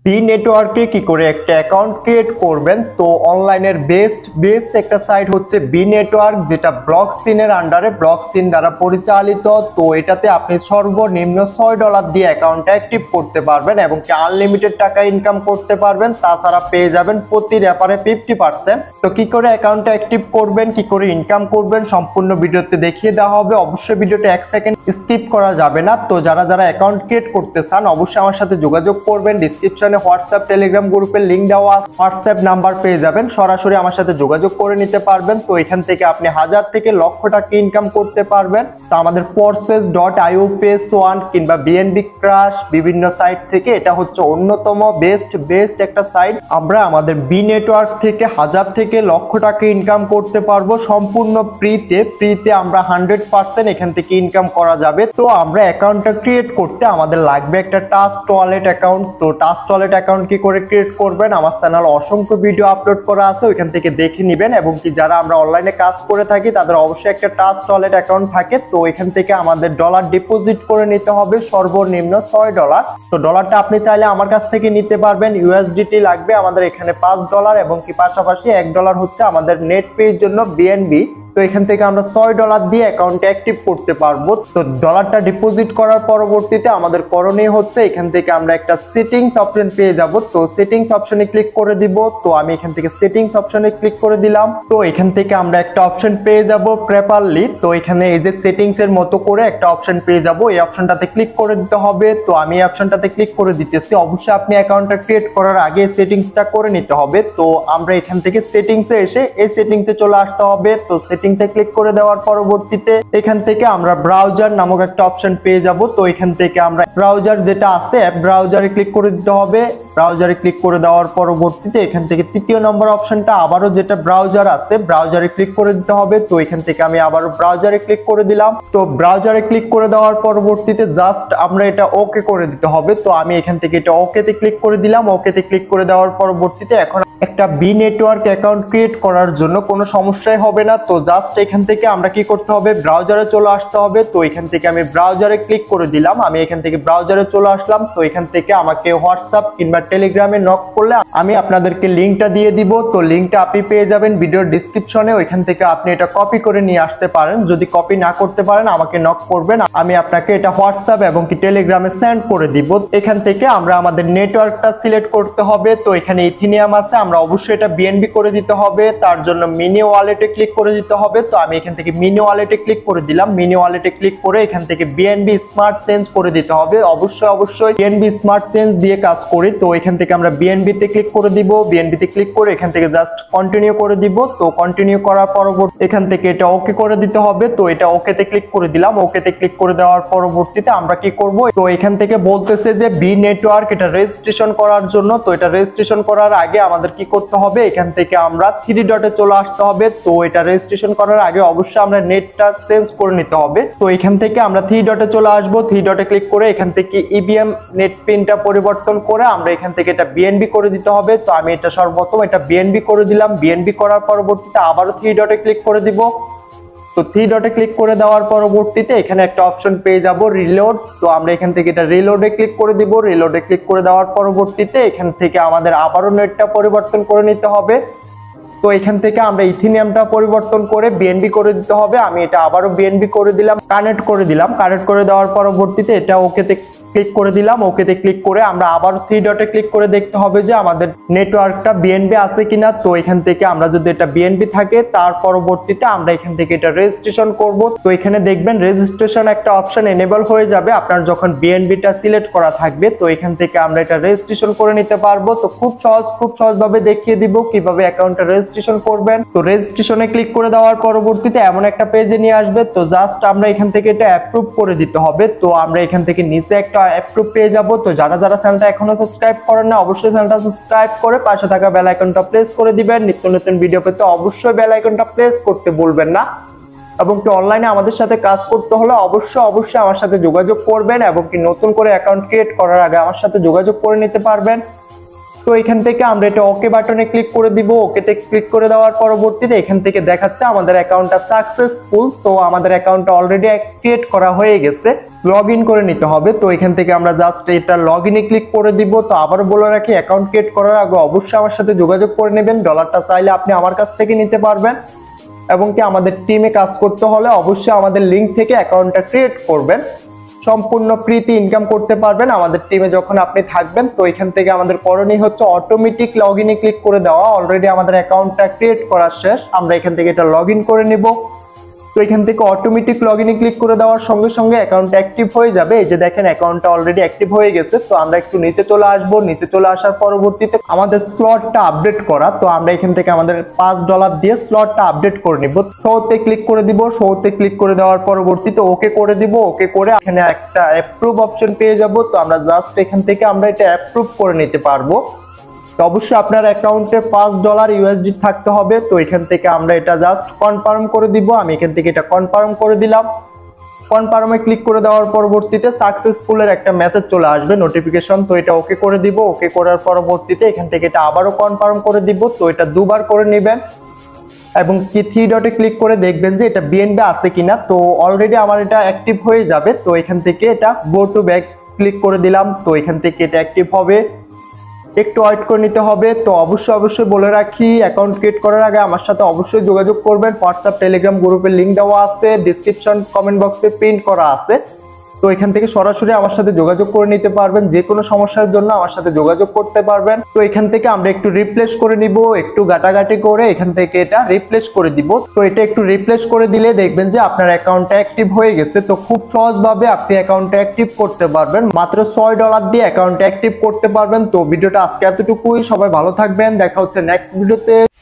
B নেটওয়ার্কে কি করে একটা অ্যাকাউন্ট ক্রিয়েট করবেন। তো অনলাইনের বেস্ট একটা সাইট হচ্ছে বি নেটওয়ার্ক, যেটা ব্লকসিনের আন্ডারে ব্লকসিন দ্বারা পরিচালিত। তো এটাতে আপনি সর্বনিম্ন $6 দিয়ে অ্যাকাউন্ট অ্যাক্টিভ করতে পারবেন এবং কি আনলিমিটেড টাকা ইনকাম করতে পারবেন। তাছাড়া পেয়ে যাবেন প্রতি রেফারে 50%। তো কি করে অ্যাকাউন্ট অ্যাক্টিভ করবেন, কি করে ইনকাম করবেন, সম্পূর্ণ ভিডিওতে দেখিয়ে দেওয়া হবে। অবশ্যই ভিডিওটা 1 সেকেন্ড স্কিপ করা যাবে না। তো যারা অ্যাকাউন্ট ক্রিয়েট করতে চান অবশ্যই আমার সাথে যোগাযোগ করবেন। ডিসক্রিপশনে হোয়াটসঅ্যাপ টেলিগ্রাম গ্রুপের লিংক দেওয়া, হোয়াটসঅ্যাপ নাম্বার পেয়ে যাবেন, সরাসরি আমার সাথে যোগাযোগ করে নিতে পারবেন। তো এখান থেকে আপনি হাজার থেকে লক্ষ টাকা ইনকাম করতে পারবেন। তো আমাদের forces.io পেজ ওয়ান কিংবা বিএনবি ক্রাশ বিভিন্ন সাইট থেকে এটা হচ্ছে অন্যতম বেস্ট একটা সাইট। আমরা আমাদের বি নেটওয়ার্ক থেকে হাজার থেকে লক্ষ টাকা ইনকাম করতে পারবো সম্পূর্ণ ফ্রিতে আমরা 100% এখান থেকে ইনকাম করা যাবে। তো আমরা অ্যাকাউন্টটা ক্রিয়েট করতে আমাদের লাগবে একটা ট্রাস্ট ওয়ালেট অ্যাকাউন্ট। তো ট্রাস্ট ওয়ালেট অ্যাকাউন্ট কি করে ক্রিয়েট করবেন, আমার চ্যানেল অসংখ্য ভিডিও আপলোড করা আছে, ওইখান থেকে দেখে নেবেন। এবং কি যারা আমরা অনলাইনে কাজ করে থাকি তাদের অবশ্যই একটা ট্রাস্ট ওয়ালেট অ্যাকাউন্ট থাকে। তো এখান থেকে আমাদের ডলার ডিপোজিট করে নিতে হবে সর্বনিম্ন $6। তো ডলারটা আপনি চাইলে আমার কাছ থেকে নিতে পারবেন। ইউএসডিটি লাগবে আমাদের এখানে $5 এবং কি পাশাপাশি $1 হচ্ছে আমাদের নেট পের জন্য বিএনবি। তো এখান থেকে আমরা $6 দিয়ে অ্যাকাউন্ট অ্যাক্টিভ করতে পারবো। তো ডলারটা ডিপোজিট করার পরবর্তীতে আমাদের করণীয় হচ্ছে এখান থেকে আমরা একটা সেটিংস অপশন পেয়ে যাব। তো সেটিংস অপশনে ক্লিক করে দিব। তো আমি এখান থেকে সেটিংস অপশনে ক্লিক করে দিলাম। তো এখান থেকে আমরা একটা অপশন পেয়ে যাব প্রপারলি। তো এখানে এই যে সেটিংস এর মতো করে একটা অপশন পেয়ে যাব, এই অপশনটাতে ক্লিক করে দিতে হবে। তো আমি এই অপশনটাতে ক্লিক করে দিতেছি। অবশ্যই আপনি অ্যাকাউন্টটা ক্রিয়েট করার আগে সেটিংসটা করে নিতে হবে। তো আমরা এখান থেকে সেটিংসে এসে এই সেটিংসে চলে আসতে হবে। তো সেটিংসে ক্লিক করে দেওয়ার পরবর্তীতে এখান থেকে আমরা ব্রাউজার নামক একটা অপশন পেয়ে যাব। তো এখান থেকে আমরা ব্রাউজার যেটা আছে অ্যাপ ব্রাউজারে ক্লিক করে দিতে হবে। ব্রাউজারে ক্লিক করে দেওয়ার পরবর্তীতে এখান থেকে তৃতীয় নম্বর অপশনটা আবারও যেটা ব্রাউজার আছে ব্রাউজারে ক্লিক করে দিতে হবে। তো এখান থেকে আমি আবারও ব্রাউজারে ক্লিক করে দিলাম। তো ব্রাউজারে ক্লিক করে দেওয়ার পরবর্তীতে জাস্ট আমরা এটা ওকে করে দিতে হবে। তো আমি এখান থেকে এটা ওকেতে ক্লিক করে দিলাম। ওকেতে ক্লিক করে দেওয়ার পরবর্তীতে এখন একটা বি নেটওয়ার্ক অ্যাকাউন্ট ক্রিয়েট করার জন্য কোনো সমস্যাই হবে না। তো জাস্ট এখান থেকে আমরা কি করতে হবে, ব্রাউজারে চলে আসতে হবে। তো এখান থেকে আমি ব্রাউজারে ক্লিক করে দিলাম। আমি এখান থেকে ব্রাউজারে চলে আসলাম। তো এখান থেকে আমাকে হোয়াটসঅ্যাপ কিংবা টেলিগ্রামে নক করলে আমি আপনাদেরকে লিঙ্কটা দিয়ে দিব। তো লিঙ্কটা আপনি পেয়ে যাবেন ভিডিওর ডেসক্রিপশনে, ওইখান থেকে আপনি এটা কপি করে নিয়ে আসতে পারেন। যদি কপি না করতে পারেন আমাকে নক করবেন, আমি আপনাকে এটা হোয়াটসঅ্যাপ এবং কি টেলিগ্রামে সেন্ড করে দিব। এখান থেকে আমরা আমাদের নেটওয়ার্কটা সিলেক্ট করতে হবে। তো এখানে ইথিনিয়াম আছে, আমরা অবশ্যই এটা বিএনবি করে দিতে হবে। তার জন্য মিনি ওয়ালেটে ক্লিক করে দিতে হবে। তো আমি এখান থেকে মিনি ওয়ালেটে ক্লিক করে দিলাম। মিনি ওয়ালেটে ক্লিক করে এখান থেকে বিএনবি স্মার্ট চেঞ্জ করে দিতে হবে। অবশ্যই বিএনবি স্মার্ট চেঞ্জ দিয়ে কাজ করি। তো এখান থেকে আমরা বিএনবি তে ক্লিক করে দিব। বিএনবি তে ক্লিক করে এখান থেকে জাস্ট কন্টিনিউ করে দিব। তো কন্টিনিউ করার পরবর্তী এখান থেকে এটা ওকে করে দিতে হবে। তো এটা ওকেতে ক্লিক করে দিলাম। ওকেতে ক্লিক করে দেওয়ার পরবর্তীতে আমরা কি করব, তো এখান থেকে বলতেছে যে বি নেটওয়ার্ক এটা রেজিস্ট্রেশন করার জন্য। তো এটা রেজিস্ট্রেশন করার আগে আমাদের কি করতে হবে, এখান থেকে আমরা 3 ডটে চলে আসতে হবে। তো এটা রেজিস্ট্রেশন করার আগে অবশ্যই আমরা নেটটা চেঞ্জ করে নিতে হবে। তো এখান থেকে আমরা 3 ডটে চলে আসব। 3 ডটে ক্লিক করে এখান থেকে ইবিএম নেট পিনটা পরিবর্তন করে আমরা এখান থেকে এটা বিএনবি করে দিতে হবে। তো আমি এটা সর্বপ্রথম এটা বিএনবি করে দিলাম। বিএনবি করার পরবর্তীতে আবারও 3 ডটে ক্লিক করে দিব। তো 3 ডটে ক্লিক করে দেওয়ার পরবর্তীতে এখানে একটা অপশন পেয়ে যাব রিলোড। তো আমরা এখান থেকে এটা রিলোডে ক্লিক করে দিব। রিলোডে ক্লিক করে দেওয়ার পরবর্তীতে এখান থেকে আমাদের আবারও নেটটা পরিবর্তন করে নিতে হবে। তো এখান থেকে আমরা ইথিনিয়ামটা পরিবর্তন করে বিএনবি করে দিতে হবে। আমি এটা আবারও বিএনবি করে দিলাম, কানেক্ট করে দিলাম। কানেক্ট করে দেওয়ার পরবর্তীতে এটা ওকেতে ক্লিক করে দিলাম। ওকেতে ক্লিক করে আমরা আবার 3 ডটে ক্লিক করে দেখতে হবে যে আমাদের নেটওয়ার্কটা বিএনবি আছে কিনা। তো এখান থেকে আমরা যদি এটা বিএনবি থাকে তার পরবর্তীতে আমরা এখান থেকে এটা রেজিস্ট্রেশন করব। তো এখানে দেখবেন রেজিস্ট্রেশন একটা অপশন এনেবল হয়ে যাবে আপনার যখন বিএনবিটা সিলেক্ট করা থাকবে। তো এখান থেকে আমরা এটা রেজিস্ট্রেশন করে নিতে পারবো। তো খুব সহজভাবে দেখিয়ে দিব কিভাবে অ্যাকাউন্টটা রেজিস্ট্রেশন করবেন। তো রেজিস্ট্রেশনে ক্লিক করে দেওয়ার পরবর্তীতে এমন একটা পেজে নিয়ে আসবে। তো জাস্ট আমরা এখান থেকে এটা অ্যাপ্রুভ করে দিতে হবে। তো আমরা এখান থেকে নিচে একটা অ্যাপ্রুভ পেয়ে যাব। তো যারা চ্যানেলটা এখনো সাবস্ক্রাইব করেন না অবশ্যই চ্যানেলটা সাবস্ক্রাইব করে পাশে থাকা বেল আইকনটা প্রেস করে দিবেন। নিত্য নতুন ভিডিও পেতে অবশ্যই বেল আইকনটা প্রেস করতে ভুলবেন না। এবং কি অনলাইনে আমাদের সাথে কাজ করতে হলে অবশ্যই আমার সাথে যোগাযোগ করবেন এবং কি নতুন করে অ্যাকাউন্ট ক্রিয়েট করার আগে আমার সাথে যোগাযোগ করে নিতে পারবেন। তো এখান থেকে আমরা এটা ওকে বাটনে ক্লিক করে দিব। ওকেতে ক্লিক করে দেওয়ার পরবর্তীতে এখান থেকে দেখাচ্ছে আমাদের অ্যাকাউন্টটা সাকসেসফুল। তো আমাদের অ্যাকাউন্টটা অলরেডি ক্রিয়েট করা হয়ে গেছে, লগ ইন করে নিতে হবে। তো এখান থেকে আমরা জাস্ট এটা লগ ইনে ক্লিক করে দিব। তো আবার বলে রাখি, অ্যাকাউন্ট ক্রিয়েট করার আগে অবশ্যই আমার সাথে যোগাযোগ করে নেবেন। ডলারটা চাইলে আপনি আমার কাছ থেকে নিতে পারবেন, এবং কি আমাদের টিমে কাজ করতে হলে অবশ্যই আমাদের লিংক থেকে অ্যাকাউন্টটা ক্রিয়েট করবেন। সম্পূর্ণ ফ্রিতে ইনকাম করতে পারবেন আমাদের টিমে যখন আপনি থাকবেন। তো এখান থেকে আমাদের করণীয় হচ্ছে অটোমেটিক লগ ইনে ক্লিক করে দেওয়া। অলরেডি আমাদের অ্যাকাউন্টটা ক্রিয়েট করা শেষ, আমরা এখান থেকে এটা লগ ইন করে নিব। তো এখান থেকে অটোমেটিক লগ ইনে ক্লিক করে দেওয়ার সঙ্গে সঙ্গে অ্যাকাউন্টটা অ্যাক্টিভ হয়ে যাবে। এই যে দেখেন অ্যাকাউন্টটা অলরেডি অ্যাক্টিভ হয়ে গেছে। তো আমরা একটু নিচে চলে আসবো। নিচে চলে আসার পরবর্তীতে আমাদের স্লটটা আপডেট করা। তো আমরা এখান থেকে আমাদের $5 দিয়ে স্লটটা আপডেট করে নিব। শোতে ক্লিক করে দিব। শোতে ক্লিক করে দেওয়ার পরবর্তীতে ওকে করে দিব। ওকে করে এখানে একটা অ্যাপ্রুভ অপশন পেয়ে যাব। তো আমরা জাস্ট এখান থেকে আমরা এটা অ্যাপ্রুভ করে নিতে পারবো। তো অবশ্যই আপনার অ্যাকাউন্টে $5 USD থাকতে হবে। তো এখান থেকে আমরা এটা জাস্ট কনফার্ম করে দিব। আমি এখান থেকে এটা কনফার্ম করে দিলাম। কনফার্মে ক্লিক করে দেওয়ার পরবর্তীতে সাকসেসফুলের একটা মেসেজ চলে আসবে, নোটিফিকেশন। তো এটা ওকে করে দিব। ওকে করার পরবর্তীতে এখান থেকে এটা আবারও কনফার্ম করে দিব। তো এটা দুবার করে নেবেন, এবং কি 3 ডটে ক্লিক করে দেখবেন যে এটা বিএনবি আছে কিনা। তো অলরেডি আমার এটা অ্যাক্টিভ হয়ে যাবে। তো এখান থেকে এটা গো টু ব্যাক ক্লিক করে দিলাম। তো এখান থেকে এটা অ্যাক্টিভ হবে, একটু ওয়েট করে নিতে হবে। তো অবশ্যই বলে রাখি, অ্যাকাউন্ট ক্রিয়েট করার আগে আমার সাথে অবশ্যই যোগাযোগ করবেন। হোয়াটসঅ্যাপ টেলিগ্রাম গ্রুপের লিংক দেওয়া আছে, ডেসক্রিপশন কমেন্ট বক্সে পিন করা আছে। তো এখান থেকে সরাসরি আমার সাথে যোগাযোগ করে নিতে পারবেন। যে কোনো সমস্যার জন্য আমার সাথে যোগাযোগ করতে পারবেন। তো এখান থেকে আমরা একটু রিপ্লেস করে নিব, একটু গাটাগাটি করে এখান থেকে এটা রিপ্লেস করে দিব। তো এটা একটু রিপ্লেস করে দিলে দেখবেন যে আপনার অ্যাকাউন্টটা অ্যাক্টিভ হয়ে গেছে। তো খুব সহজভাবে আপনি অ্যাকাউন্টটা অ্যাক্টিভ করতে পারবেন, মাত্র $6 দিয়ে অ্যাকাউন্টটা অ্যাক্টিভ করতে পারবেন। তো ভিডিওটা আজকে এতটুকুই। সবাই ভালো থাকবেন, দেখা হচ্ছে নেক্সট ভিডিওতে।